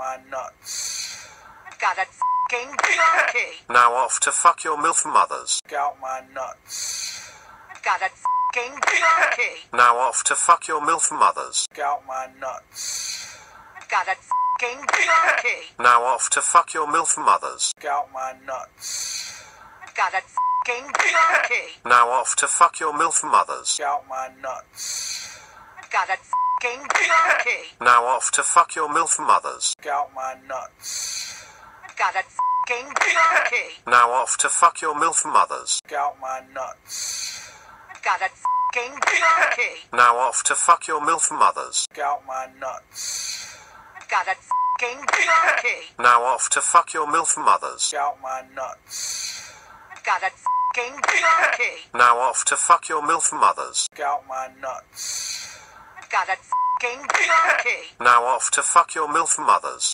my nuts. Got a f***ing junkie. Now off to fuck your MILF mothers. Out my nuts. Got a f***ing junkie. Now off to fuck your MILF mothers. Out my nuts. Got a f***ing junkie. Now off to fuck your MILF mothers. Out my nuts. Got a f***ing junkie. Now off to fuck your MILF mothers. Out my nuts. Got a f***ing junkie. Now off to fuck your MILF mothers. Out my nuts. Got a f***ing junkie. Now off to fuck your MILF mothers. Out my nuts. Got a f***ing junkie. Now off to fuck your MILF mothers. Out my nuts. Got a f***ing junkie. Now off to fuck your MILF mothers. Out my nuts. Got a f***ing junkie. Now off to fuck your MILF mothers. Out my nuts. Got a f***ing junkie. Now off to fuck your MILF mothers.